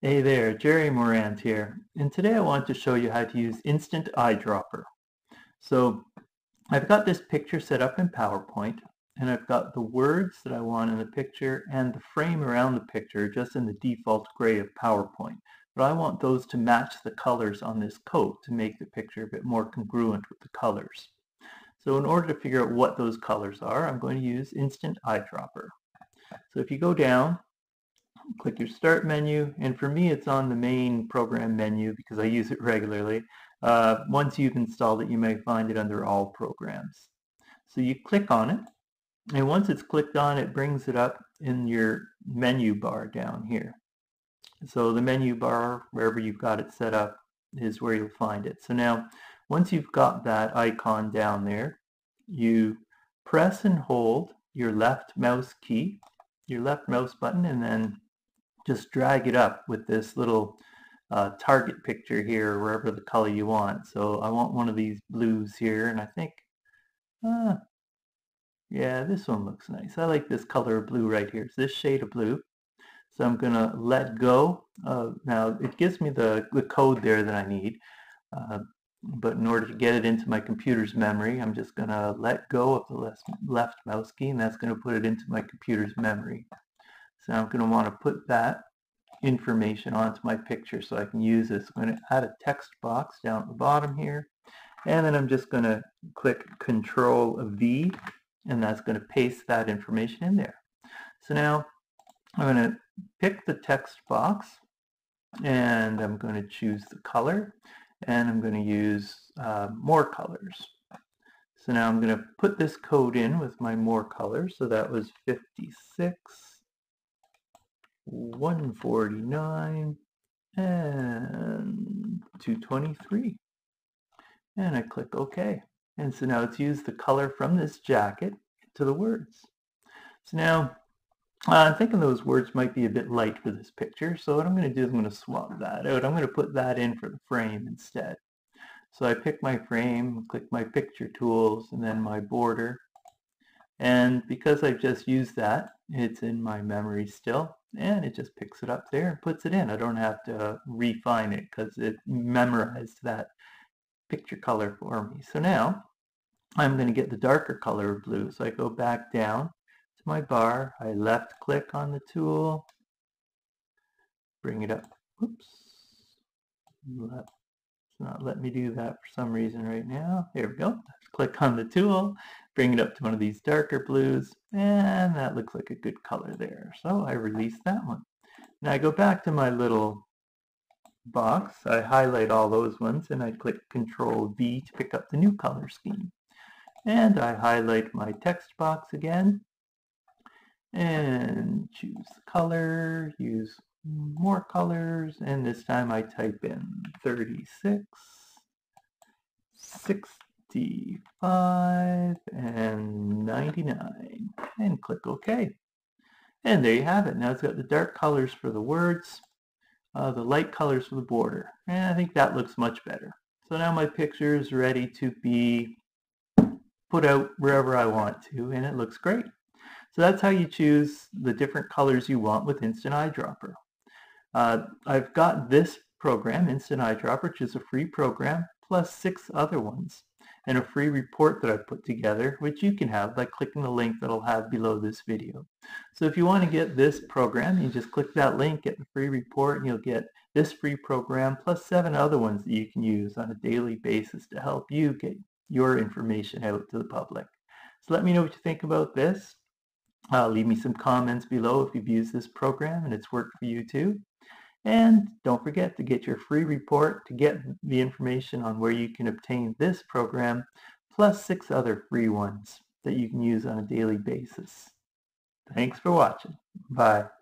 Hey there, Gerry Morand here, and today I want to show you how to use Instant Eyedropper. So I've got this picture set up in PowerPoint, and I've got the words that I want in the picture and the frame around the picture just in the default gray of PowerPoint. But I want those to match the colors on this coat to make the picture a bit more congruent with the colors. So in order to figure out what those colors are, I'm going to use Instant Eyedropper. So if you go down, click your Start menu, and for me it's on the main program menu because I use it regularly. Once you've installed it, you may find it under All Programs. So you click on it, and once it's clicked on, it brings it up in your menu bar down here. So the menu bar, wherever you've got it set up, is where you'll find it. So now, once you've got that icon down there, you press and hold your left mouse key, your left mouse button, and then just drag it up with this little target picture here, wherever the color you want. So I want one of these blues here, and I think, yeah, this one looks nice. I like this color of blue right here. It's this shade of blue. So I'm going to let go. Now it gives me the code there that I need, but in order to get it into my computer's memory, I'm just going to let go of the left mouse key, and that's going to put it into my computer's memory. So I'm going to want to put that information onto my picture so I can use this. I'm going to add a text box down at the bottom here, and then I'm just going to click Control V, and that's going to paste that information in there. So now I'm going to pick the text box, and I'm going to choose the color, and I'm going to use more colors. So now I'm going to put this code in with my more colors. So that was 56, 149, and 223. And I click OK. And so now it's used the color from this jacket to the words. So now I'm thinking those words might be a bit light for this picture. So what I'm going to do is I'm going to swap that out. I'm going to put that in for the frame instead. So I pick my frame, click my picture tools, and then my border. And because I've just used that, it's in my memory still, and it just picks it up there and puts it in. I don't have to refine it because it memorized that picture color for me. So now I'm going to get the darker color of blue. So I go back down to my bar, I left click on the tool, bring it up. Oops. It's not letting me do that for some reason right now. There we go. Click on the tool, bring it up to one of these darker blues, and that looks like a good color there. So I release that one. Now I go back to my little box, I highlight all those ones, and I click Control V to pick up the new color scheme. And I highlight my text box again, and choose the color, use more colors, and this time I type in 36, 65, and 99, and click OK. And there you have it. Now it's got the dark colors for the words, the light colors for the border, and I think that looks much better. So now my picture is ready to be put out wherever I want to, and it looks great. So that's how you choose the different colors you want with Instant Eyedropper. I've got this program, Instant Eyedropper, which is a free program, plus 6 other ones, and a free report that I've put together, which you can have by clicking the link that I'll have below this video. So if you want to get this program, you just click that link, get the free report, and you'll get this free program, plus 7 other ones that you can use on a daily basis to help you get your information out to the public. So let me know what you think about this. Leave me some comments below if you've used this program and it's worked for you too. And don't forget to get your free report to get the information on where you can obtain this program, plus 6 other free ones that you can use on a daily basis. Thanks for watching. Bye.